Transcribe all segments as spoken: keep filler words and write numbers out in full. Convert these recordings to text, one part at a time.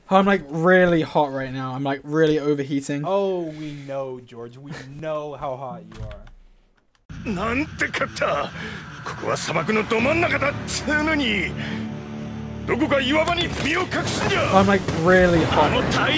I'm like really hot right now. I'm like really overheating. Oh, we know, George. We know how hot you are. I'm like really hot.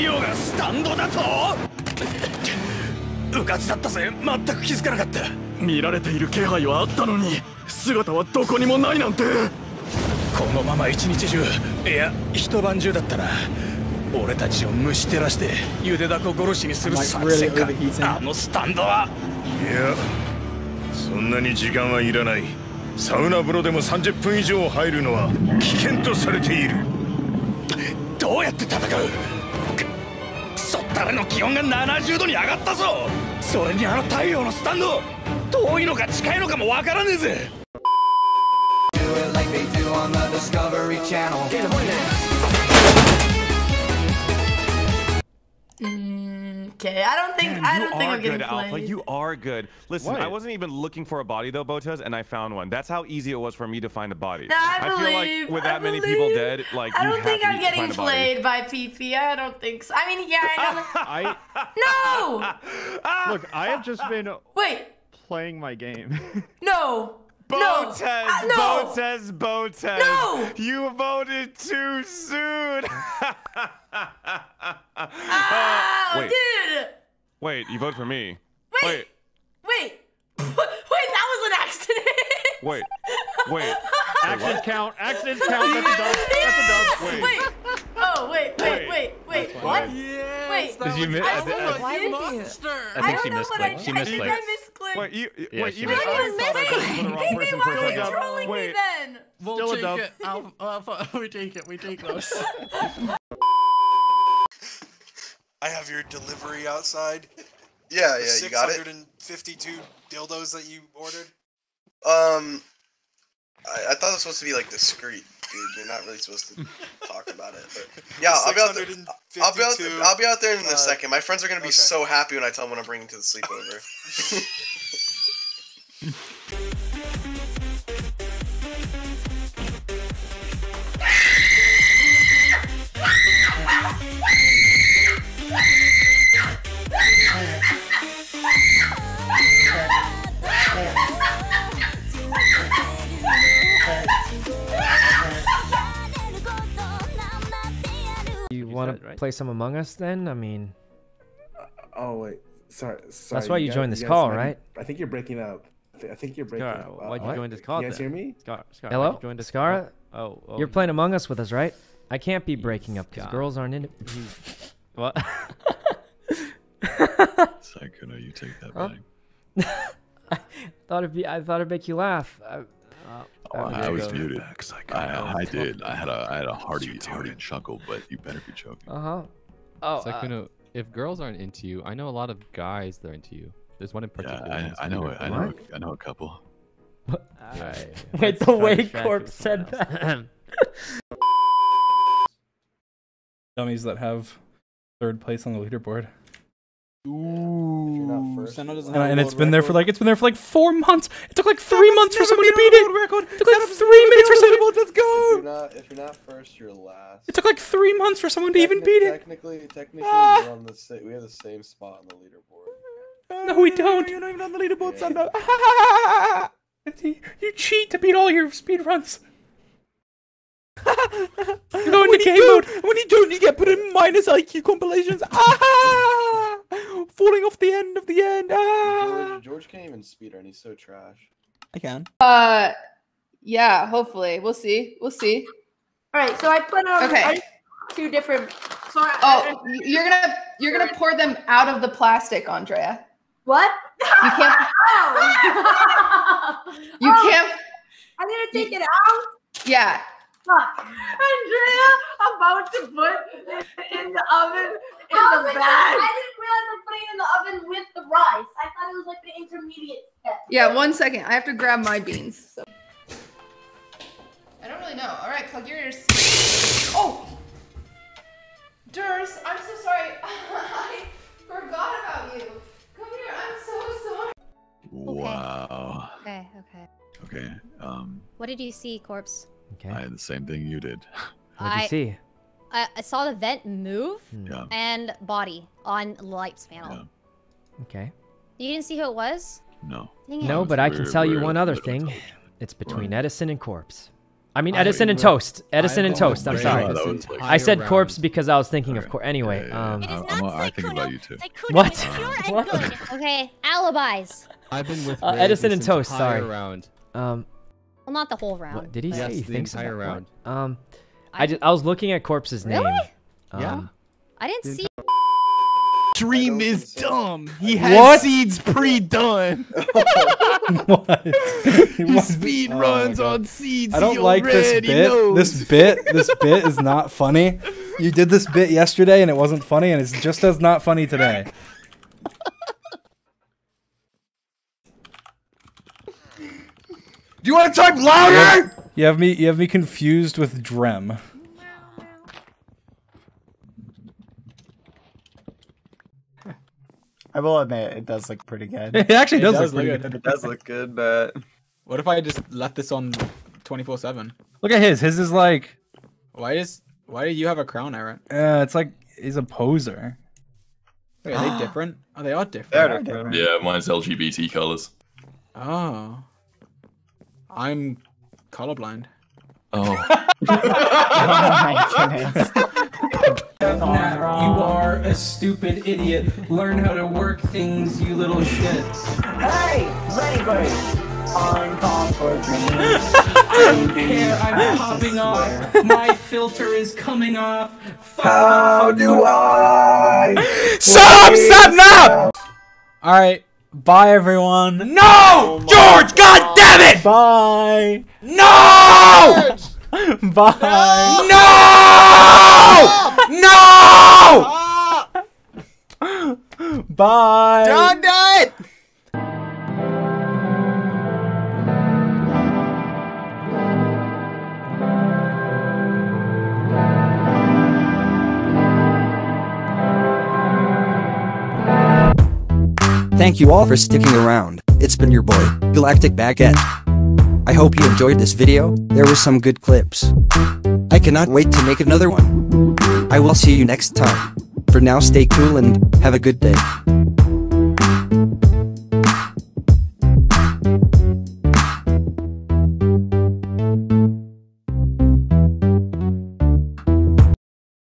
Okay, I don't think I don't you think are I'm getting good, played. Alpha. You are good. Listen, What? I wasn't even looking for a body though, Botez, and I found one. That's how easy it was for me to find a body. No, I, I believe, feel like with that I many believe. people dead, like I you don't have think to I'm be, getting find a body. played by P P. I don't think so. I mean, yeah, I know. I No. look. I have just been Wait. playing my game. No. Botez, no. Uh, no. Botez, Botez. No. You voted too soon. Ah, uh, wait. dude. Wait, you voted for me. Wait. Wait. Wait. Wait, that was an accident. Wait. Wait. Accidents count. Accidents count. That's a dub. That's a dub. Wait. Wait. Oh, wait, wait, wait, wait. What? Yes, Wait. that you was miss- I I- don't know I- what you monster. I I think don't she know what I misclicked. She I think I misclicked. misclicked. Wait, you, Yeah, wait, she you missed- missed- How do you I thought I miss was it? the wrong Maybe person why for a are you second. trolling me Wait. then? We'll Still a take dub. it. Alpha, Alpha, we take it. We take those. I have your delivery outside. Yeah, yeah, you got it. six hundred fifty-two dildos that you ordered. Um, I, I thought it was supposed to be like discreet, dude. You're not really supposed to talk about it. But yeah, I'll be out there. I'll be out there. I'll be out there in a uh, second. My friends are gonna be okay. so happy when I tell them what I'm bringing to the sleepover. You want to play some Among Us then? I mean, Uh, oh wait, sorry, sorry. that's why you guys- joined this guys call, might be- right? I think you're breaking up. I thi- I think you're breaking Scar, up. why'd you Uh, join this call? You guys then? hear me? Scar, Scar, Hello? why'd you join this Scara? call? Oh, oh, you're you- playing Among Us with us, right? I can't be breaking up because Scar. girls aren't in it. What? Sykkuno, you take that Huh? back. I thought it'd be. I thought it'd make you laugh. I, Oh, I I was go. muted. I, I did. I had a I had a hearty hearty chuckle, but you better be joking. Uh huh. Oh, uh, Sykkuno, if girls aren't into you, I know a lot of guys that are into you. There's one in particular. Yeah, I, I know it. I know. I know a couple. Alright, Wait, let's the try to way distract Corp you with said something else. that. Dummies that have third place on the leaderboard. Ooh, Senna doesn't have And, a and it's world been there for record. like it's been there for like four months. It took like three months for someone to beat it. It took like three minutes for someone. Let's If go. you're not, if you're not first, you're last. It took like three months for someone to even beat it. Technically, technically, Ah. we're on the sa- we have the same spot on the leaderboard. No, we don't. You're not even on the leaderboard, son. You, you cheat to beat all your speed runs. You go into game mode. When you don't, you get put in minus I Q compilations. Ah! Falling off the end of the end. Ah! George, George can't even speed run. He's so trash. I can. Uh, yeah, hopefully. We'll see. We'll see. All right, so I put on Okay. I, two different. So I, Oh, you're gonna you're gonna pour them out of the plastic, Andrea. what? You can't. You Oh, can't. I need to take it out. Yeah. Fuck. Andrea, about to put it in the oven in How the is it- bag. I didn't realize we're putting it in the oven with the rice. I thought it was like the intermediate step. Yeah. One second. I have to grab my beans. So. I don't really know. All right, plug your ears. Oh. Durs, I'm so sorry. I forgot about you. Come here. I'm so sorry. Wow. Okay, okay. Okay. Um, What did you see, Corpse? Okay. I had the same thing you did. What'd you I- see? I, I saw the vent move Yeah. and body on lights panel. Yeah. Okay. You didn't see who it was? No. Dang it. No, but I can We're- tell you we're one other literally thing. toast. It's between Right. Edison and Corpse. I mean, I Edison and will- Toast. Edison I and will Toast. I'm bring sorry. that this was like- I said entire Corpse round. because I was thinking of Alright. Corpse. Anyway, Yeah, yeah, um, yeah. It is I'm, not I'm, I think Syykuno. about you too. Syykuno What? is pure and What? good. Okay, alibis. I've been with Uh, Ray Edison this and Toast, entire sorry. round. um, Well, not the whole round. what did he but- say? Yes, He the thinks entire about round. what? Um, I just I was looking at Corpse's name. Really? Yeah. Um, I didn't see. Dream is dumb. He has What? seeds pre-done. What? He speed runs on seeds. I don't he like this already bit. knows. This bit, this bit is not funny. You did this bit yesterday and it wasn't funny, and it's just as not funny today. Do you want to type louder? You have me. You have me confused with Drem. I will admit, it does look pretty good. It actually It does, does look pretty look good. It does look good, but What if I just left this on twenty-four seven? Look at his. His is like. Why is why do you have a crown, Aaron? Uh, it's like he's a poser. Wait, are they different? Oh, they are different. They're different. Yeah, mine's L G B T colors. Oh, I'm colorblind. Oh. You are a stupid idiot. Learn how to work things, you little shits. Hey, Rainbow! I'm calling for dreams. I don't care, I'm popping off. My filter is coming off. How do I? Stop! Stop now! All right. Bye, everyone. No! George, God damn it! Bye. No! Bye. No! No! Bye. John died! Thank you all for sticking around. It's been your boy, Galactic Baguette. I hope you enjoyed this video. There were some good clips. I cannot wait to make another one. I will see you next time. For now, stay cool and have a good day.